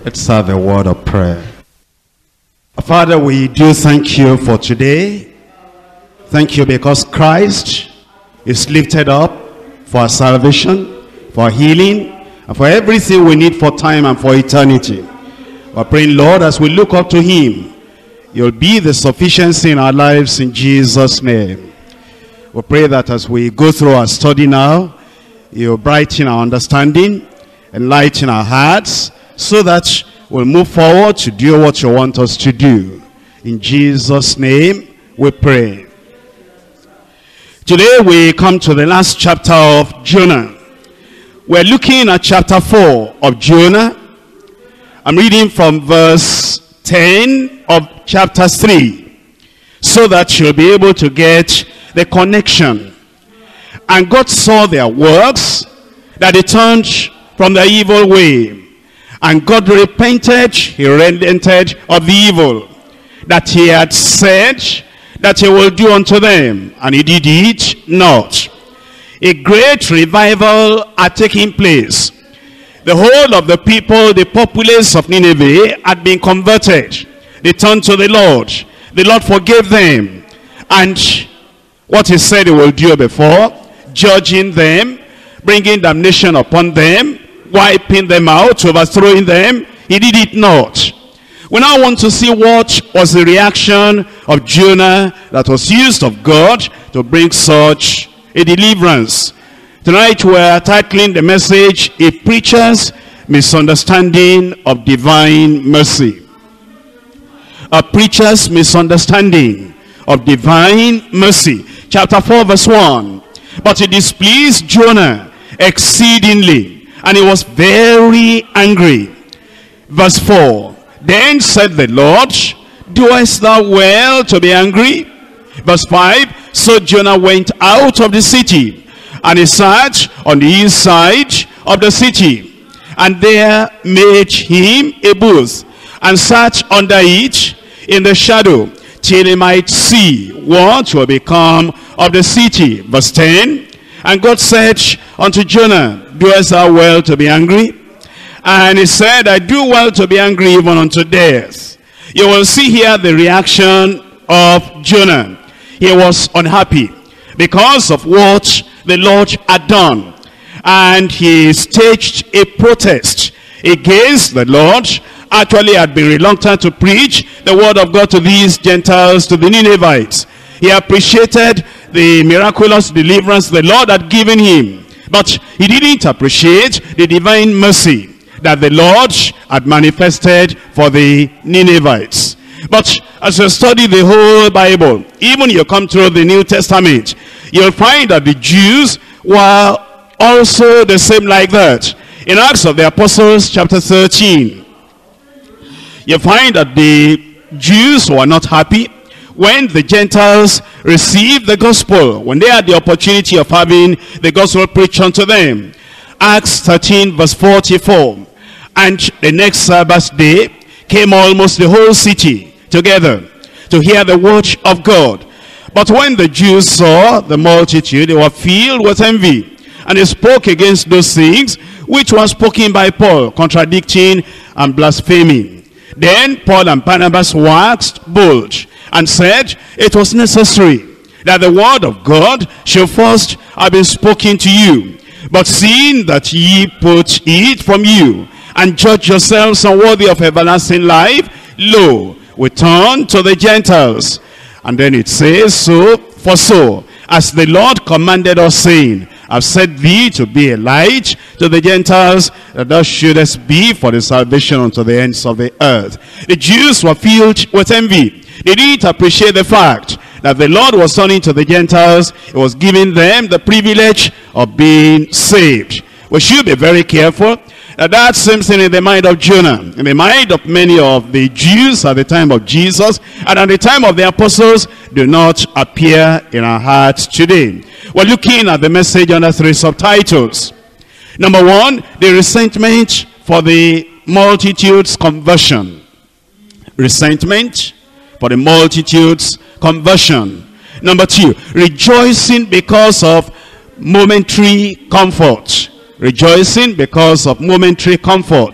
Let's have a word of prayer. Father, we do thank you for today. Thank you because Christ is lifted up for our salvation, for our healing, and for everything we need for time and for eternity. We're praying, Lord, as we look up to him, you'll be the sufficiency in our lives in Jesus' name. We pray that as we go through our study now, you'll brighten our understanding, enlighten our hearts, so that we'll move forward to do what you want us to do. In Jesus' name we pray. Today we come to the last chapter of Jonah. We're looking at chapter 4 of Jonah. I'm reading from verse 10 of chapter 3, so that you'll be able to get the connection. And God saw their works, that they turned from their evil way. And God repented, he relented of the evil that he had said that he will do unto them, and he did it not. A great revival had taken place. The whole of the people, the populace of Nineveh, had been converted. They turned to the Lord. The Lord forgave them. And what he said he will do before, judging them, bringing damnation upon them, wiping them out, overthrowing them, he did it not. We now want to see what was the reaction of Jonah that was used of God to bring such a deliverance. Tonight we are titling the message, A Preacher's Misunderstanding of Divine Mercy. A Preacher's Misunderstanding of Divine Mercy. Chapter 4 verse 1. But it displeased Jonah exceedingly, and he was very angry. Verse 4. Then said the Lord, doest thou well to be angry? Verse 5. So Jonah went out of the city, and he sat on the east side of the city, and there made him a booth, and sat under it in the shadow, till he might see what will become of the city. Verse 10. And God said unto Jonah, doest thou well to be angry? And he said, I do well to be angry even unto death. You will see here the reaction of Jonah. He was unhappy because of what the Lord had done. And he staged a protest against the Lord. Actually had been reluctant to preach the word of God to these Gentiles, to the Ninevites. He appreciated the miraculous deliverance the Lord had given him, but he didn't appreciate the divine mercy that the Lord had manifested for the Ninevites. But as you study the whole Bible, even you come through the New Testament, you'll find that the Jews were also the same like that. In Acts of the Apostles chapter 13, you find that the Jews were not happy when the Gentiles received the gospel, when they had the opportunity of having the gospel preached unto them. Acts 13 verse 44. And the next Sabbath day came almost the whole city together to hear the word of God. But when the Jews saw the multitude, they were filled with envy, and they spoke against those things which were spoken by Paul, contradicting and blaspheming. Then Paul and Barnabas waxed bold, and said, it was necessary that the word of God should first have been spoken to you. But seeing that ye put it from you, and judge yourselves unworthy of everlasting life, lo, we turn to the Gentiles. And then it says, for so, as the Lord commanded us, saying, I've set thee to be a light to the Gentiles, that thou shouldest be for the salvation unto the ends of the earth. The Jews were filled with envy. They didn't appreciate the fact that the Lord was turning to the Gentiles. He was giving them the privilege of being saved. We should be very careful that same thing in the mind of Jonah, in the mind of many of the Jews at the time of Jesus, and at the time of the apostles, do not appear in our hearts today. We're looking at the message under 3 subtitles. Number 1, the resentment for the multitude's conversion. Resentment for the multitude's conversion. Number 2, rejoicing because of momentary comfort. Rejoicing because of momentary comfort.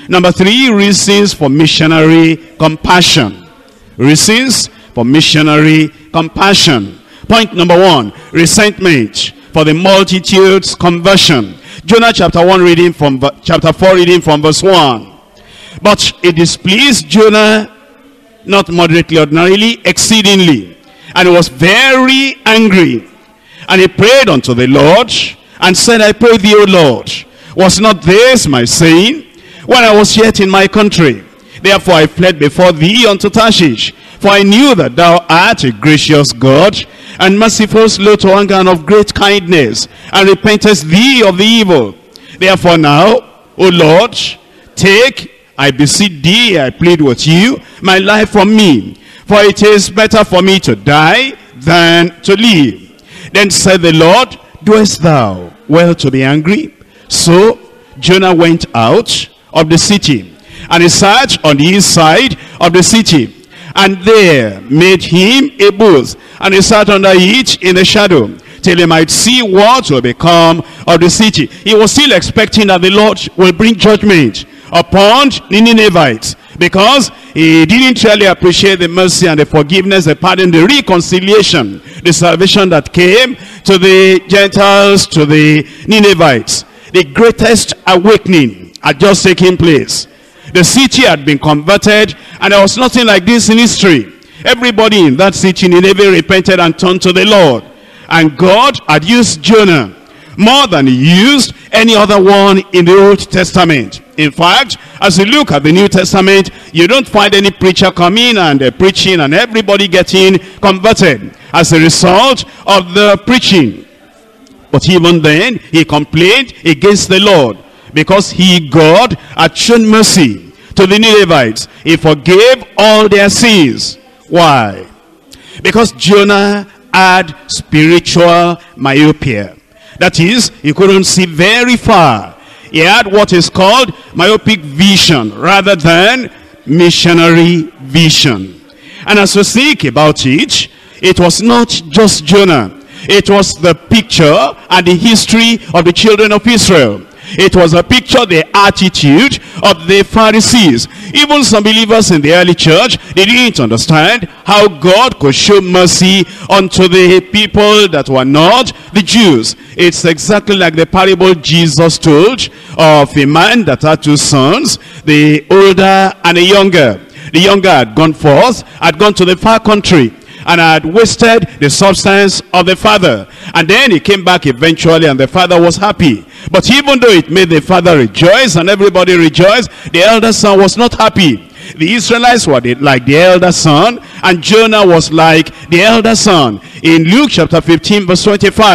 Number 3, reasons for missionary compassion. Reasons for missionary compassion. Point number 1, resentment for the multitude's conversion. Jonah chapter 1 reading from chapter 4 reading from verse 1. But it displeased Jonah not moderately, ordinarily, exceedingly, and he was very angry. And he prayed unto the Lord, and said, I pray thee, O Lord, was not this my saying, when I was yet in my country? Therefore I fled before thee unto Tarshish, for I knew that thou art a gracious God, and merciful, slow to anger, and of great kindness, and repentest thee of the evil. Therefore now, O Lord, take, I beseech thee, I plead with you, my life from me, for it is better for me to die than to live. Then said the Lord, doest thou well to be angry? So Jonah went out of the city, and he sat on the east side of the city, and there made him a booth, and he sat under it in the shadow, till he might see what will become of the city. He was still expecting that the Lord will bring judgment upon the Ninevites, because he didn't really appreciate the mercy and the forgiveness, the pardon, the reconciliation, the salvation that came to the Gentiles, to the Ninevites. The greatest awakening had just taken place. The city had been converted, and there was nothing like this in history. Everybody in that city, Nineveh, repented and turned to the Lord. And God had used Jonah more than he used any other one in the Old Testament. In fact, as you look at the New Testament, you don't find any preacher coming and preaching and everybody getting converted as a result of the preaching. But even then, he complained against the Lord, because he, God, had shown mercy to the Ninevites. He forgave all their sins. Why? Because Jonah had spiritual myopia. That is, he couldn't see very far. He had what is called myopic vision rather than missionary vision. And as we think about it, it was not just Jonah. It was the picture and the history of the children of Israel. It was a picture, the attitude of the Pharisees. Even some believers in the early church, they didn't understand how God could show mercy unto the people that were not the Jews. It's exactly like the parable Jesus told of a man that had 2 sons, the older and the younger. The younger had gone forth, had gone to the far country, and had wasted the substance of the father. And then he came back eventually, and the father was happy. But even though it made the father rejoice and everybody rejoiced, the elder son was not happy. The Israelites were like the elder son, and Jonah was like the elder son. In Luke chapter 15 verse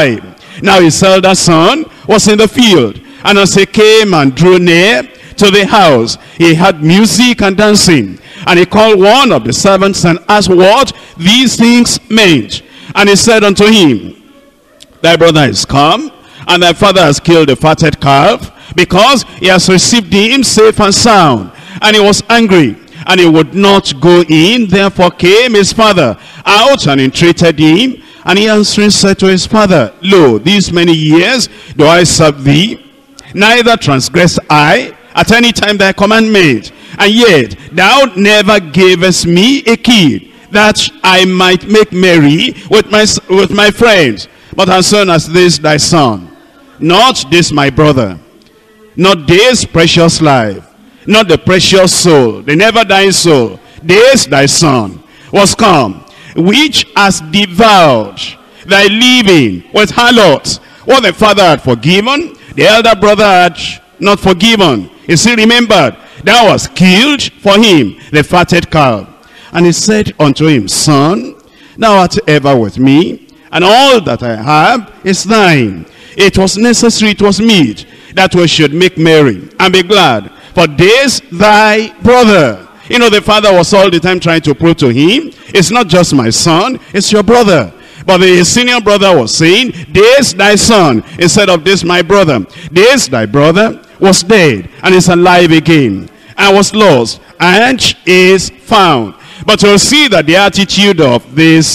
25, now his elder son was in the field, and as he came and drew near to the house, he had music and dancing. And he called one of the servants and asked what these things meant. And he said unto him, thy brother is come, and thy father has killed the fatted calf, because he has received him safe and sound. And he was angry, and he would not go in. Therefore came his father out and entreated him. And he answering said to his father, lo, these many years do I serve thee, neither transgress I at any time thy commandment. And yet thou never gavest me a kid, that I might make merry with my friends. But as soon as this thy son, not this my brother, not this precious life, not the precious soul, the never dying soul, this thy son was come, which has devoured thy living with harlots. What the father had forgiven, the elder brother had not forgiven. He still remembered, thou hast killed for him the fatted calf. And he said unto him, son, thou art ever with me, and all that I have is thine. It was necessary, it was meet, that we should make merry and be glad, for this thy brother. You know, the father was all the time trying to prove to him, it's not just my son, it's your brother. But the senior brother was saying, this thy son, instead of this my brother. This thy brother was dead, and is alive again, and was lost, and is found. But you'll see that the attitude of this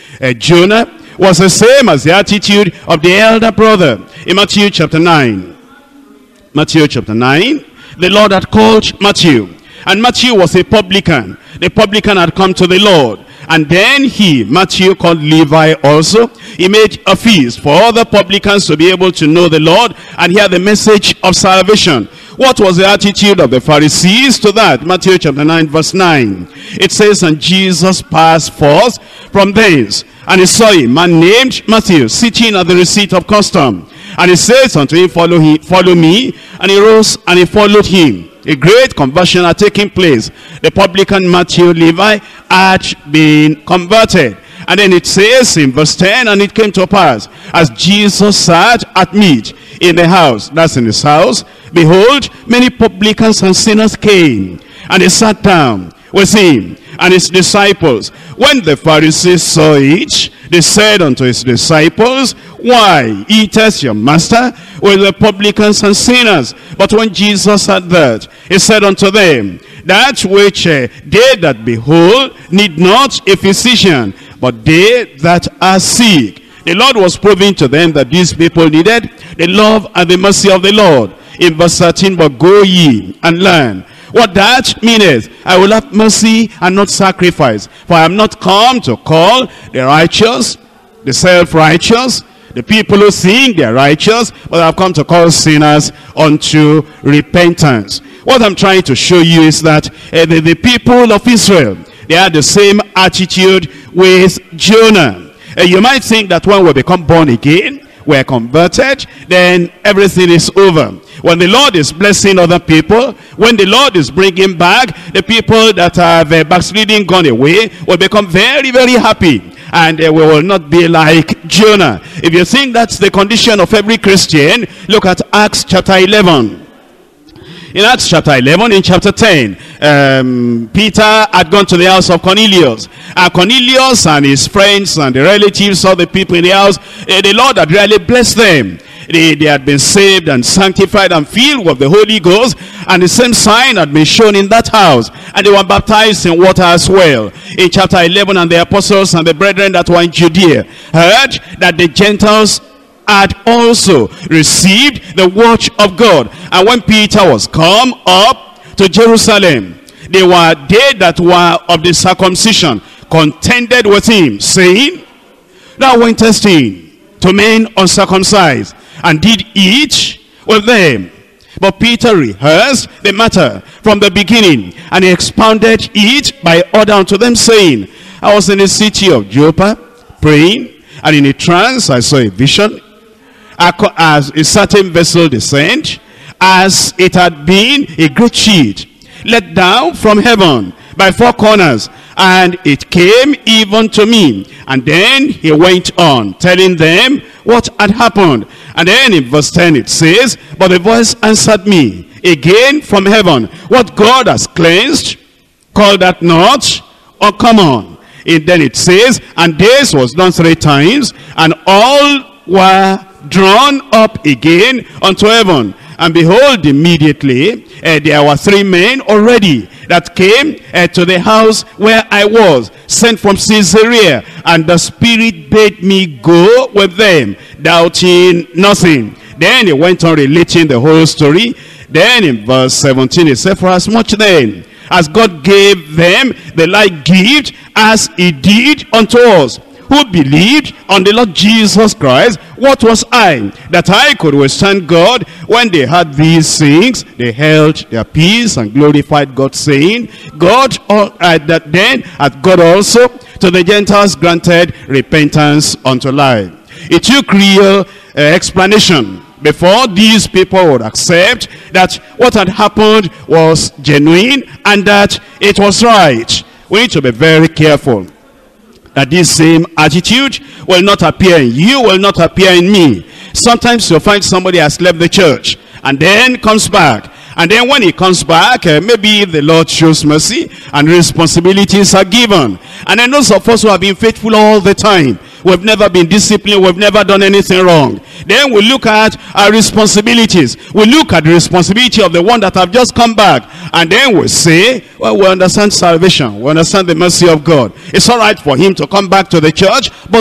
Jonah was the same as the attitude of the elder brother. In Matthew chapter 9, the Lord had called Matthew. And Matthew was a publican. The publican had come to the Lord. And then Matthew, called Levi also, he made a feast for all the publicans to be able to know the Lord and hear the message of salvation. What was the attitude of the Pharisees to that? Matthew chapter 9 verse 9. It says, and Jesus passed forth from thence, and he saw a man named Matthew sitting at the receipt of custom. And he says unto him, follow me. And he rose and he followed him. A great conversion had taken place. The publican Matthew, Levi, had been converted. And then it says in verse 10, and it came to pass, as Jesus sat at meat in the house, that's in his house, behold, many publicans and sinners came, and they sat down with him and his disciples. When the Pharisees saw it, they said unto his disciples, why eateth your master with the publicans and sinners? But when Jesus had that, he said unto them, that which they that behold need not a physician, but they that are sick. The Lord was proving to them that these people needed the love and the mercy of the Lord. In verse 13, but go ye and learn what that meaneth. I will have mercy and not sacrifice. For I am not come to call the righteous, the self-righteous, the people who think they are righteous, but I have come to call sinners unto repentance. What I'm trying to show you is that the people of Israel, they had the same attitude with Jonah. You might think that when we become born again, we're converted, then everything is over. When the Lord is blessing other people, when the Lord is bringing back the people that have backsliding gone away, will become very, very happy. And we will not be like Jonah. If you think that's the condition of every Christian, look at Acts chapter 11. In Acts chapter 11, in chapter 10, Peter had gone to the house of Cornelius. And Cornelius and his friends and the relatives of the people in the house, the Lord had really blessed them. They had been saved and sanctified and filled with the Holy Ghost, and the same sign had been shown in that house, and they were baptized in water as well. In chapter 11, and the apostles and the brethren that were in Judea heard that the Gentiles had also received the word of God. And when Peter was come up to Jerusalem, they that were of the circumcision contended with him, saying, thou wentest in to men uncircumcised, and did eat with them. But Peter rehearsed the matter from the beginning, and he expounded it by order unto them, saying, I was in the city of Joppa, praying, and in a trance I saw a vision, as a certain vessel descend, as it had been a great sheet, let down from heaven by four corners, and it came even to me. And then he went on, telling them what had happened. And then in verse 10 it says, but the voice answered me again from heaven, what God has cleansed, call that not uncommon. And then it says, and this was done 3 times, and all were drawn up again unto heaven. And behold, immediately there were 3 men already that came to the house where I was, sent from Caesarea, and the Spirit bade me go with them, doubting nothing. Then he went on relating the whole story. Then in verse 17 he said, for as much then as God gave them the like gift as he did unto us, who believed on the Lord Jesus Christ, what was I, that I could withstand God? When they had these things, they held their peace and glorified God, saying, God, that then hath God also to the Gentiles granted repentance unto life. It took real explanation before these people would accept that what had happened was genuine and that it was right. We need to be very careful that this same attitude will not appear in you, will not appear in me. Sometimes you'll find somebody has left the church and then comes back. And then when he comes back, maybe the Lord shows mercy and responsibilities are given. And then those of us who have been faithful all the time, we've never been disciplined, we've never done anything wrong. Then we look at our responsibilities. We look at the responsibility of the one that have just come back. And then we say, well, we understand salvation. We understand the mercy of God. It's all right for him to come back to the church, but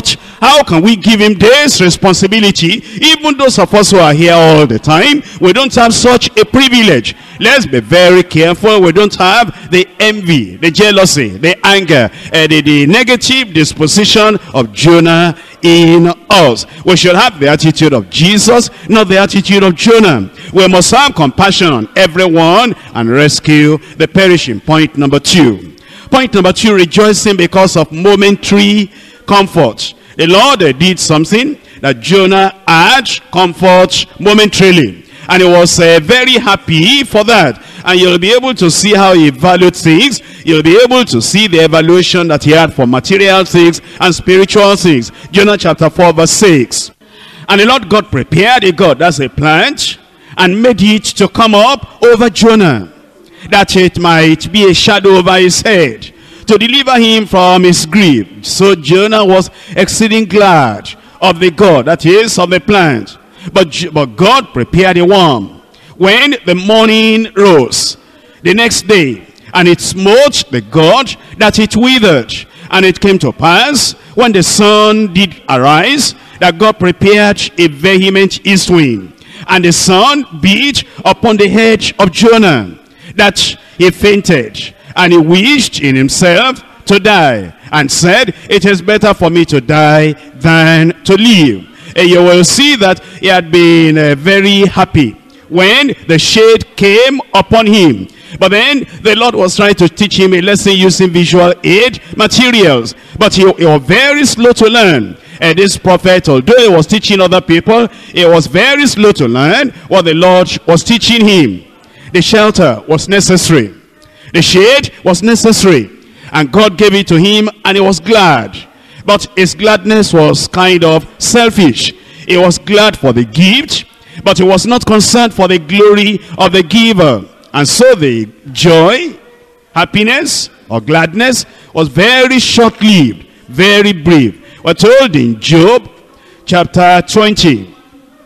How can we give him this responsibility? Even those of us who are here all the time, we don't have such a privilege. Let's be very careful. We don't have the envy, the jealousy, the anger, the negative disposition of Jonah in us. We should have the attitude of Jesus, not the attitude of Jonah. We must have compassion on everyone and rescue the perishing. Point number 2. Point number 2, rejoicing because of momentary comfort. The Lord did something that Jonah had comfort momentarily. And he was very happy for that. And you'll be able to see how he valued things. You'll be able to see the evaluation that he had for material things and spiritual things. Jonah chapter 4 verse 6. And the Lord God prepared a God, that's a plant, and made it to come up over Jonah, that it might be a shadow over his head, to deliver him from his grief. So Jonah was exceeding glad of the God, that is, of the plant. But God prepared a worm when the morning rose the next day, and it smote the God that it withered. And it came to pass, when the sun did arise, that God prepared a vehement east wind, and the sun beat upon the head of Jonah, that he fainted, and he wished in himself to die, and said, it is better for me to die than to live. And you will see that he had been very happy when the shade came upon him. But then the Lord was trying to teach him a lesson using visual aid materials. But he was very slow to learn. And this prophet, although he was teaching other people, he was very slow to learn what the Lord was teaching him. The shelter was necessary. The shade was necessary. And God gave it to him, and he was glad. But his gladness was kind of selfish. He was glad for the gift, but he was not concerned for the glory of the giver. And so the joy, happiness, or gladness was very short-lived, very brief. We're told in Job chapter 20.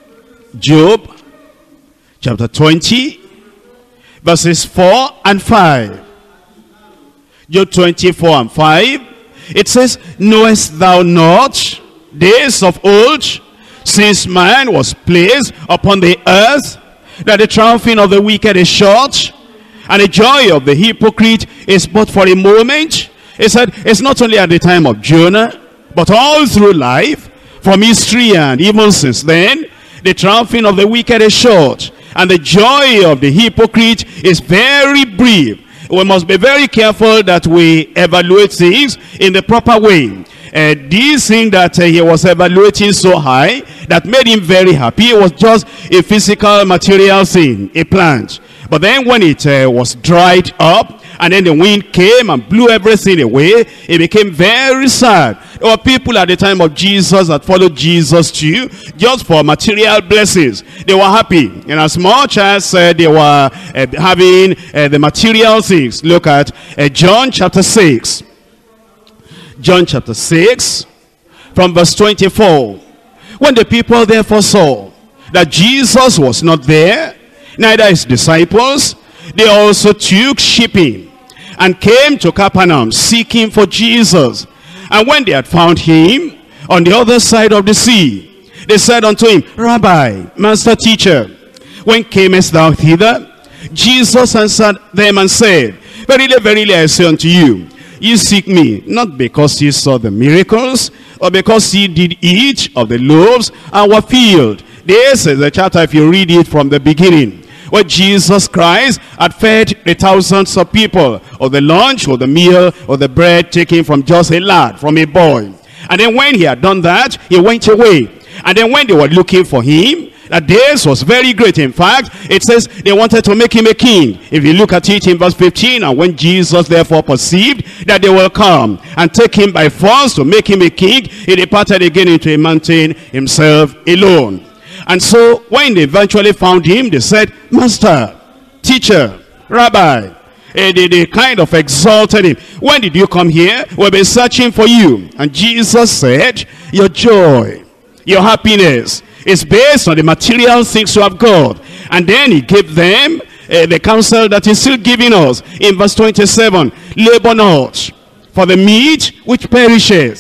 Job chapter 20, verses 4 and 5. Job 24 and 5. It says, knowest thou not days of old, since man was placed upon the earth, that the triumphing of the wicked is short, and the joy of the hypocrite is but for a moment? He said, it's not only at the time of Jonah, but all through life, from history and even since then, the triumphing of the wicked is short, and the joy of the hypocrite is very brief. We must be very careful that we evaluate things in the proper way. This thing that he was evaluating so high, that made him very happy, was just a physical material thing, a plant. But then when it was dried up, and then the wind came and blew everything away, it became very sad. There were people at the time of Jesus that followed Jesus too, just for material blessings. They were happy, and as much as they were having the material things. Look at John chapter 6. John chapter 6, from verse 24. When the people therefore saw that Jesus was not there, neither his disciples, they also took shipping, and came to Capernaum, seeking for Jesus. And when they had found him on the other side of the sea, they said unto him, Rabbi, Master, Teacher, when camest thou thither? Jesus answered them and said, Verily, verily, I say unto you, ye seek me, not because ye saw the miracles, or because ye did eat of the loaves and were filled. This is the chapter, if you read it from the beginning, where Jesus Christ had fed the thousands of people, or the lunch, or the meal, or the bread taken from just a lad, from a boy. And then when he had done that, he went away. And then when they were looking for him, that this was very great. In fact, it says they wanted to make him a king. If you look at it in verse 15, and when Jesus therefore perceived that they will come and take him by force to make him a king, he departed again into a mountain himself alone. And so when they eventually found him, they said, Master, Teacher, Rabbi. They kind of exalted him. When did you come here? We've been searching for you. And Jesus said, your joy, your happiness is based on the material things you have got. And then he gave them the counsel that he's still giving us in verse 27. Labor not for the meat which perishes,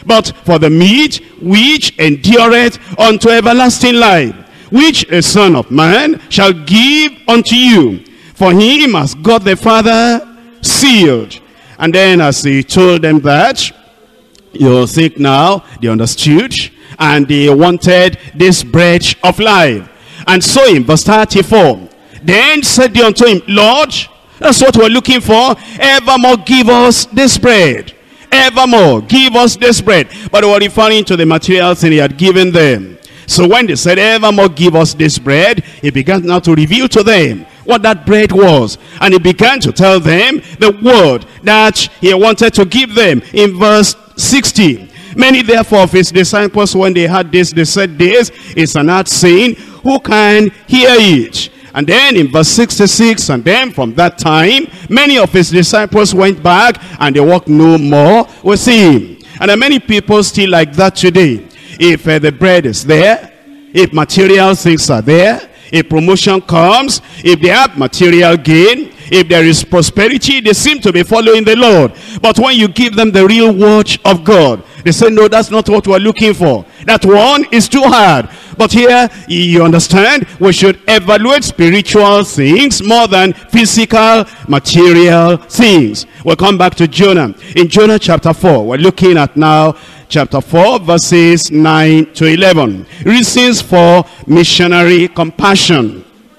but for the meat which endureth unto everlasting life, which a Son of Man shall give unto you. For him has God the Father sealed. And then as he told them that, you'll think now they understood, and they wanted this bread of life. And so in verse 34, then said they unto him, Lord, that's what we're looking for, evermore give us this bread. Evermore give us this bread. But they were referring to the material thing he had given them. So when they said, evermore give us this bread, he began now to reveal to them what that bread was. And he began to tell them the word that he wanted to give them in verse 60. Many therefore of his disciples, when they heard this, they said, this is an hard saying, who can hear it? And then in verse 66, and then from that time, many of his disciples went back, and they walked no more with him. And there are many people still like that today. If the bread is there, if material things are there, if promotion comes, if they have material gain, if there is prosperity, they seem to be following the Lord. But when you give them the real word of God, they say, no, that's not what we're looking for. That one is too hard. But here, you understand, we should evaluate spiritual things more than physical, material things. We'll come back to Jonah. In Jonah chapter 4, we're looking at now chapter 4, verses 9 to 11. Reasons for missionary compassion.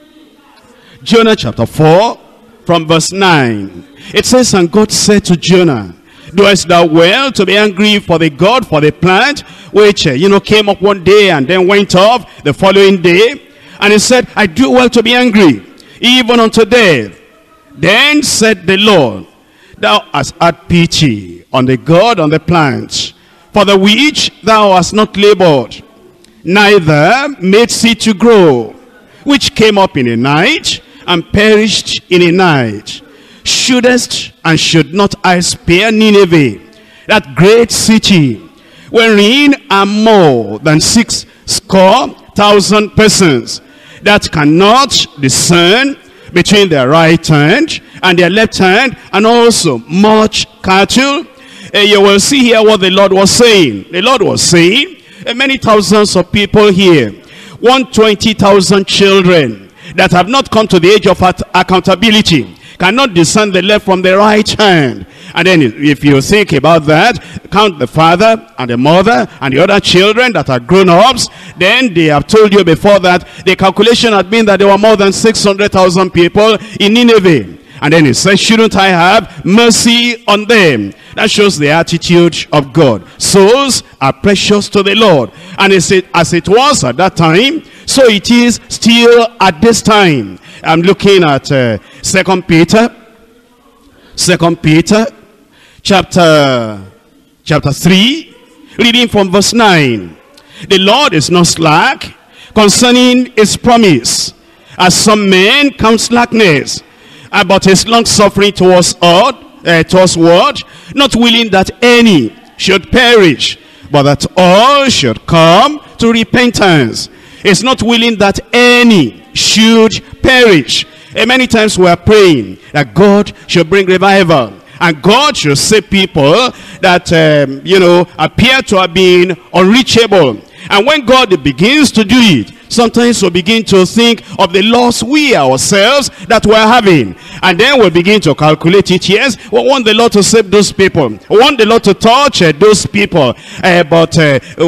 Jonah chapter 4, from verse 9. It says, and God said to Jonah, doest thou well to be angry for the God, for the plant, which, came up one day and then went off the following day? And he said, I do well to be angry, even unto death. Then said the Lord, thou hast had pity on the God, on the plant, for the which thou hast not labored, neither made seed to grow, which came up in a night, and perished in a night. Shouldest and should not I spare Nineveh, that great city, wherein are more than 600,000 persons, that cannot discern between their right hand and their left hand, and also much cattle? You will see here what the Lord was saying. The Lord was saying, many thousands of people here, 120,000 children that have not come to the age of accountability, cannot discern the left from the right hand. And then if you think about that, count the father and the mother and the other children that are grown-ups, then they have told you before that the calculation had been that there were more than 600,000 people in Nineveh. And then he says, shouldn't I have mercy on them? That shows the attitude of God. Souls are precious to the Lord. And as it was at that time, so it is still at this time. I'm looking at 2 Peter chapter 3, reading from verse 9. The Lord is not slack concerning his promise, as some men count slackness, but his long suffering towards word, not willing that any should perish, but that all should come to repentance. It's not willing that any should perish. And many times we are praying that God should bring revival, and God should save people that appear to have been unreachable. And when God begins to do it, sometimes we begin to think of the loss we ourselves that we're having. And then we begin to calculate it. Yes, we want the Lord to save those people. We want the Lord to touch those people. But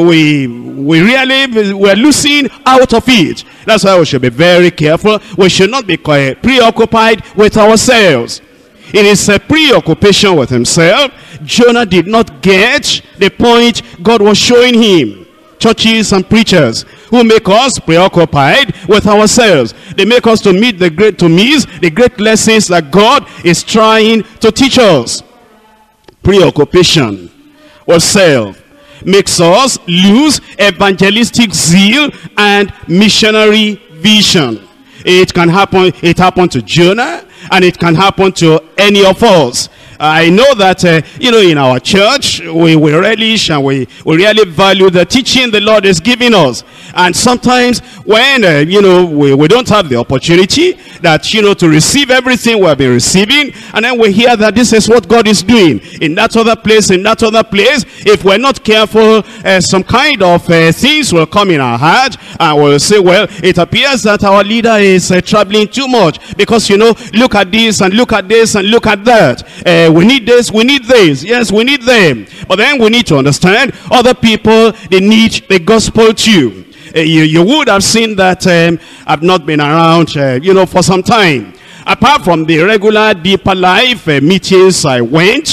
we're losing out of it. That's why we should be very careful. We should not be preoccupied with ourselves. In his preoccupation with himself, Jonah did not get the point God was showing him. Churches and preachers who make us preoccupied with ourselves. They make us to miss the great lessons that God is trying to teach us. Preoccupation with self makes us lose evangelistic zeal and missionary vision. It can happen. It happened to Jonah, and it can happen to any of us. I know that, in our church, we relish and we really value the teaching the Lord is giving us. And sometimes when, we don't have the opportunity that, to receive everything we've been receiving, and then we hear that this is what God is doing in that other place, if we're not careful, some kind of things will come in our heart, and we'll say, well, it appears that our leader is traveling too much, because, look at this, and look at this, and look at that. We need this, we need this. Yes, we need them. But then we need to understand other people, they need the gospel too. You would have seen that I've not been around, for some time. Apart from the regular Deeper Life meetings I went,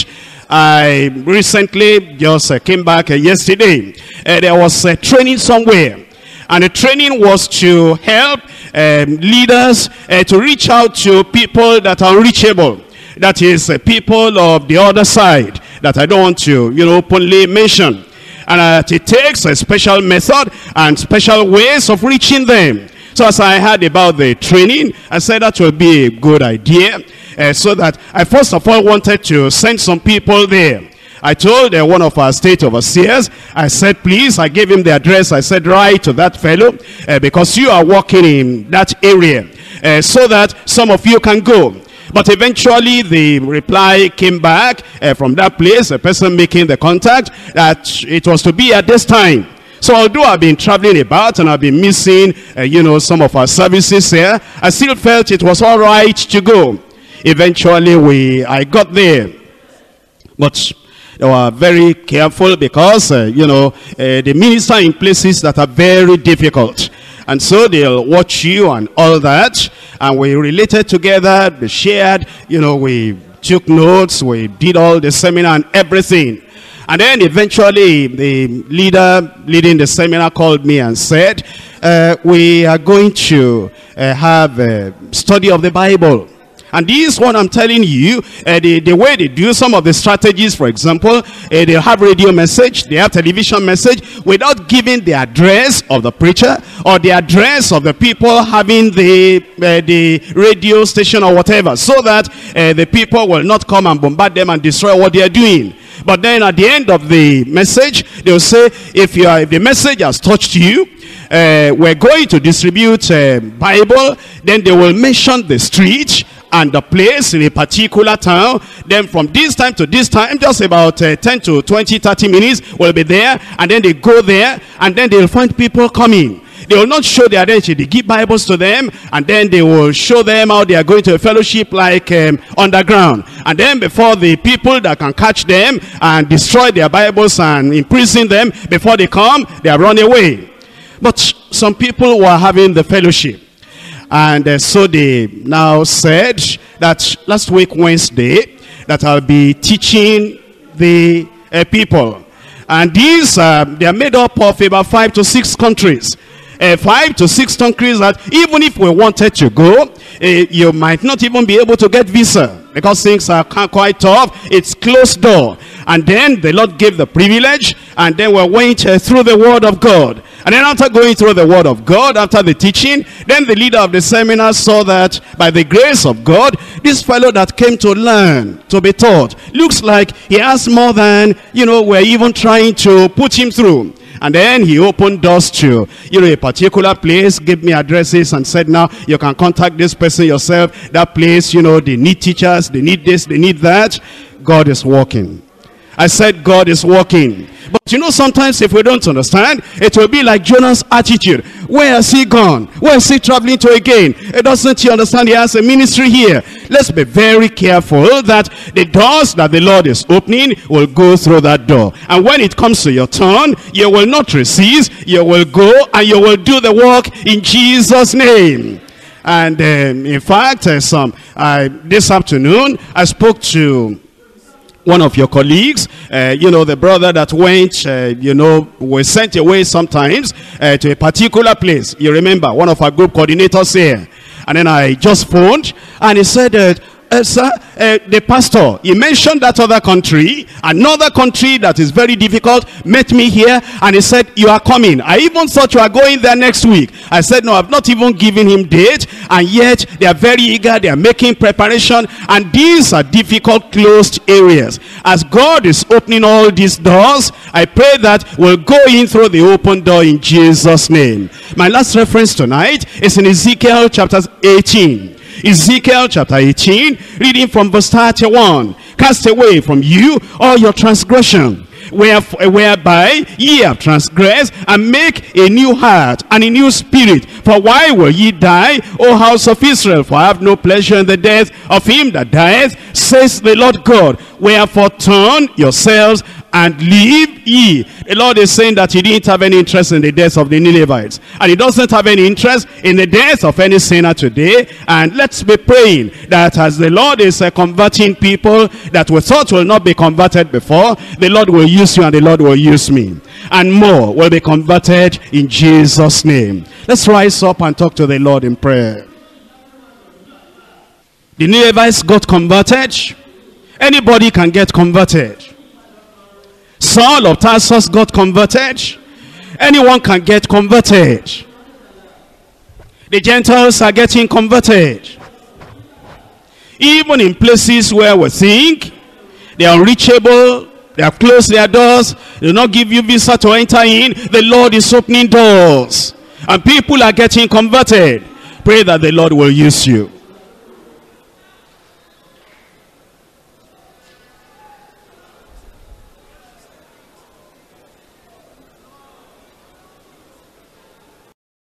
I recently just came back yesterday. There was a training somewhere. And the training was to help leaders to reach out to people that are reachable. That is people of the other side that I don't want to, openly mention. And it takes a special method and special ways of reaching them. So as I heard about the training, I said that would be a good idea. So that I first of all wanted to send some people there. I told one of our state overseers, I said, please, I gave him the address. I said, write to that fellow, because you are working in that area, so that some of you can go. But eventually the reply came back from that place, a person making the contact, that it was to be at this time. So although I've been traveling about and I've been missing, some of our services here, I still felt it was all right to go. Eventually I got there. But they were very careful because, they minister in places that are very difficult. And so they'll watch you and all that. And we related together, we shared, we took notes, we did all the seminar and everything. And then eventually the leader leading the seminar called me and said, we are going to have a study of the Bible. And this one I'm telling you, the way they do some of the strategies, for example, they have radio message, they have television message, without giving the address of the preacher or the address of the people having the radio station or whatever, so that the people will not come and bombard them and destroy what they are doing. But then at the end of the message, they'll say, if the message has touched you, we're going to distribute Bible. Then they will mention the street and the place in a particular town. Then from this time to this time, just about 10 to 20, 30 minutes will be there. And then they go there, and then they'll find people coming. They will not show their identity. They give Bibles to them, and then they will show them how they are going to a fellowship like underground. And then before the people that can catch them and destroy their Bibles and imprison them, before they come, they have run away. But some people were having the fellowship. And so they now said that last week, Wednesday, that I'll be teaching the people. And these, they are made up of about 5 to 6 countries. 5 to 6 countries that even if we wanted to go, you might not even be able to get visa, because things are quite tough. It's closed door. And then the Lord gave the privilege, and then we went through the Word of God. And then after going through the Word of God, after the teaching, then the leader of the seminar saw that by the grace of God, this fellow that came to learn, to be taught, looks like he has more than, we're even trying to put him through. And then he opened doors to, a particular place, gave me addresses and said, now you can contact this person yourself. That place, they need teachers, they need this, they need that. God is working. I said God is working. But sometimes if we don't understand, it will be like Jonah's attitude. Where has he gone? Where is he traveling to again? Doesn't he understand he has a ministry here? Let's be very careful that the doors that the Lord is opening will go through that door. And when it comes to your turn, you will not resist. You will go and you will do the work in Jesus' name. And in fact, this afternoon, I spoke to one of your colleagues, the brother that went, was sent away sometimes to a particular place. You remember, one of our group coordinators here. And then I just phoned, and he said, sir, the pastor, he mentioned that other country, another country that is very difficult, met me here, and he said, you are coming. I even thought you are going there next week. I said, no, I've not even given him date, and yet they are very eager, they are making preparation, and these are difficult, closed areas. As God is opening all these doors, I pray that we'll go in through the open door in Jesus' name. My last reference tonight is in Ezekiel chapter 18. Ezekiel chapter 18, reading from verse 31. Cast away from you all your transgression, whereby ye have transgressed, and make a new heart and a new spirit. For why will ye die, O house of Israel? For I have no pleasure in the death of him that dieth, says the Lord God. Wherefore turn yourselves and live ye. The Lord is saying that he didn't have any interest in the death of the Ninevites, and he doesn't have any interest in the death of any sinner today. And let's be praying that as the Lord is converting people that we thought will not be converted before, the Lord will use you and the Lord will use me, and more will be converted in Jesus' name. Let's rise up and talk to the Lord in prayer. The Ninevites got converted. Anybody can get converted. Saul of Tarsus got converted. Anyone can get converted. The Gentiles are getting converted. Even in places where we think they are unreachable, they have closed their doors, they will not give you visa to enter in, the Lord is opening doors, and people are getting converted. Pray that the Lord will use you.